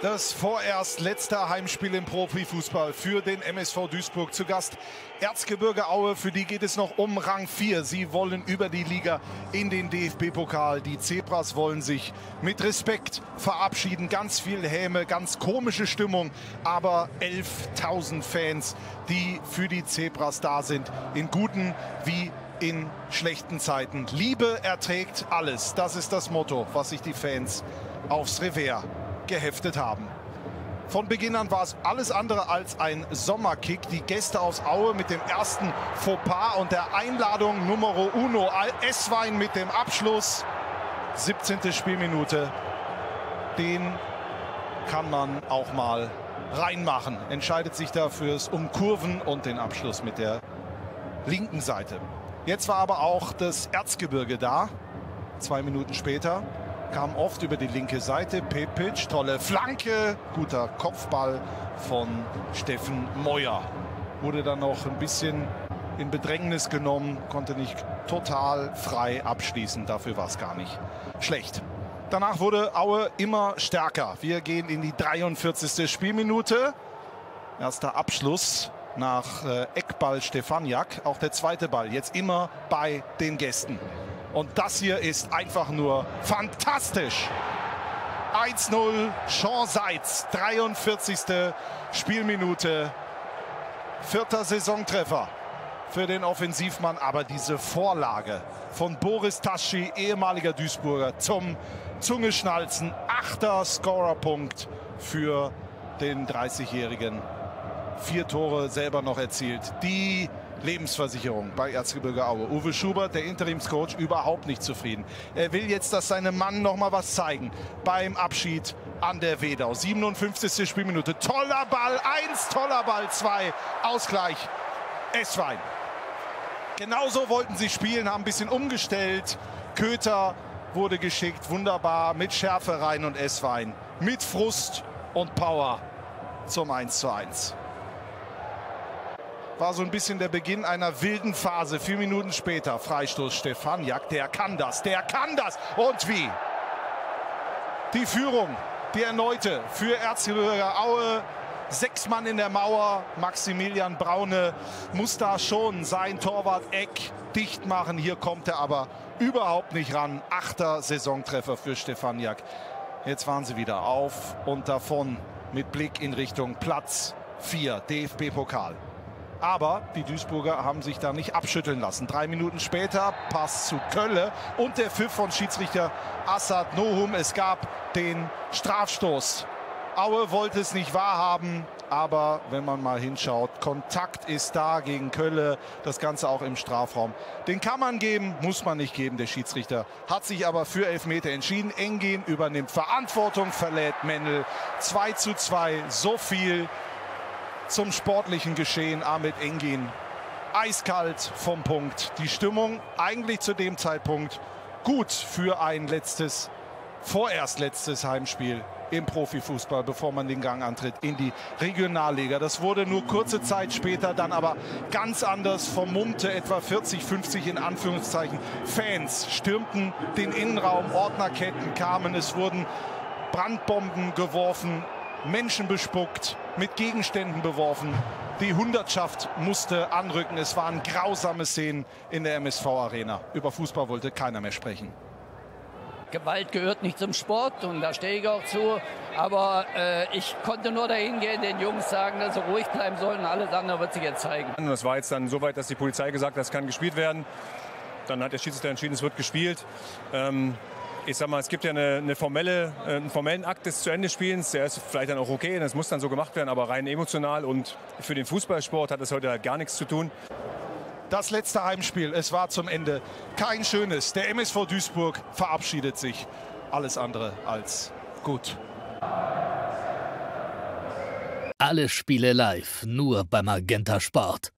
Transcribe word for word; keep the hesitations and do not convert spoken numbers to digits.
Das vorerst letzte Heimspiel im Profifußball für den M S V Duisburg. Zu Gast Erzgebirge Aue, für die geht es noch um Rang vier. Sie wollen über die Liga in den D F B-Pokal. Die Zebras wollen sich mit Respekt verabschieden. Ganz viel Häme, ganz komische Stimmung, aber elftausend Fans, die für die Zebras da sind, in guten wie in schlechten Zeiten. Liebe erträgt alles. Das ist das Motto, was sich die Fans aufs Revers geheftet haben. Von Beginn an war es alles andere als ein Sommerkick. Die Gäste aus Aue mit dem ersten Fauxpas und der Einladung Numero Uno. Esswein mit dem Abschluss. siebzehnte Spielminute. Den kann man auch mal reinmachen. Entscheidet sich dafür es Umkurven und den Abschluss mit der linken Seite. Jetzt war aber auch das Erzgebirge da. Zwei Minuten später kam oft über die linke Seite. Pepic, tolle Flanke, guter Kopfball von Steffen Meuer. Wurde dann noch ein bisschen in Bedrängnis genommen, konnte nicht total frei abschließen. Dafür war es gar nicht schlecht. Danach wurde Aue immer stärker. Wir gehen in die dreiundvierzigste Spielminute. Erster Abschluss nach äh, Eckball Stefaniak. Auch der zweite Ball jetzt immer bei den Gästen. Und das hier ist einfach nur fantastisch. eins null, Sean Seitz, dreiundvierzigste Spielminute. Vierter Saisontreffer für den Offensivmann. Aber diese Vorlage von Boris Taschi, ehemaliger Duisburger, zum Zungeschnalzen. Achter Scorerpunkt für den dreißigjährigen. Vier Tore selber noch erzielt. Die Lebensversicherung bei Erzgebirge Aue. Uwe Schubert, der Interimscoach, überhaupt nicht zufrieden. Er will jetzt, dass seine Mann noch mal was zeigen beim Abschied an der Wedau. siebenundfünfzigste Spielminute. Toller Ball eins, toller Ball zwei. Ausgleich. Esswein. Genauso wollten sie spielen, haben ein bisschen umgestellt. Köter wurde geschickt. Wunderbar mit Schärfe rein und Esswein. Mit Frust und Power zum eins zu eins. War so ein bisschen der Beginn einer wilden Phase. Vier Minuten später Freistoß Stefaniak. Der kann das, der kann das. Und wie? Die Führung, die erneute für Erzgebirge Aue. Sechs Mann in der Mauer. Maximilian Braune muss da schon sein Torwart Eck dicht machen. Hier kommt er aber überhaupt nicht ran. Achter Saisontreffer für Stefaniak. Jetzt waren sie wieder auf und davon mit Blick in Richtung Platz vier, D F B-Pokal. Aber die Duisburger haben sich da nicht abschütteln lassen. Drei Minuten später Pass zu Kölle und der Pfiff von Schiedsrichter Assad Nohum. Es gab den Strafstoß. Aue wollte es nicht wahrhaben, aber wenn man mal hinschaut, Kontakt ist da gegen Kölle, das Ganze auch im Strafraum. Den kann man geben, muss man nicht geben. Der Schiedsrichter hat sich aber für Elfmeter entschieden. Engin übernimmt Verantwortung, verlädt Mendel. zwei zu zwei, so viel zum sportlichen Geschehen. Ahmed Engin eiskalt vom Punkt. Die Stimmung eigentlich zu dem Zeitpunkt gut für ein letztes, vorerst letztes Heimspiel im Profifußball, bevor man den Gang antritt in die Regionalliga. Das wurde nur kurze Zeit später dann aber ganz anders. Vermummte etwa vierzig, fünfzig in Anführungszeichen Fans stürmten den Innenraum, Ordnerketten kamen, es wurden Brandbomben geworfen, Menschen bespuckt, mit Gegenständen beworfen. Die Hundertschaft musste anrücken. Es waren grausame Szenen in der M S V-Arena. Über Fußball wollte keiner mehr sprechen. Gewalt gehört nicht zum Sport und da stehe ich auch zu. Aber äh, ich konnte nur dahin gehen, den Jungs sagen, dass sie ruhig bleiben sollen. Alles andere wird sich jetzt zeigen. Das war jetzt dann so weit, dass die Polizei gesagt hat, es kann gespielt werden. Dann hat der Schiedsrichter entschieden, es wird gespielt. Ähm, ich sag mal, es gibt ja eine, eine formelle, einen formellen Akt des zu Ende Spielens. Der ist vielleicht dann auch okay, das muss dann so gemacht werden, aber rein emotional und für den Fußballsport hat das heute halt gar nichts zu tun. Das letzte Heimspiel, es war zum Ende kein schönes. Der M S V Duisburg verabschiedet sich. Alles andere als gut. Alle Spiele live, nur beim Magenta Sport.